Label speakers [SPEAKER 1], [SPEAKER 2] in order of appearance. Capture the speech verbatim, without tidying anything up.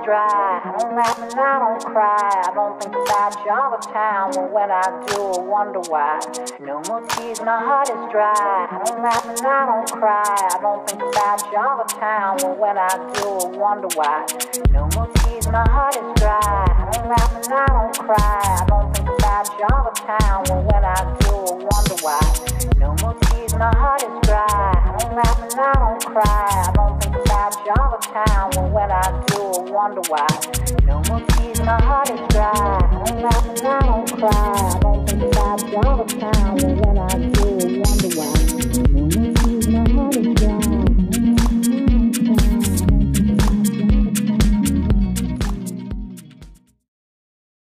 [SPEAKER 1] dry. I don't laugh and I don't cry. I don't think about you all the time, but when I do, I wonder why. No more tears, my heart is dry. I don't laugh and I don't cry. I don't think about you all the time, but when I do, I wonder why. No more tears, my heart is dry. I don't laugh and I don't cry. I don't think about you all the time, but when I do, I wonder why. No more tears, my heart is dry. I don't laugh and I don't cry. I don't think about you all the time, but when I do, I wonder why. No more tears, my heart is dry.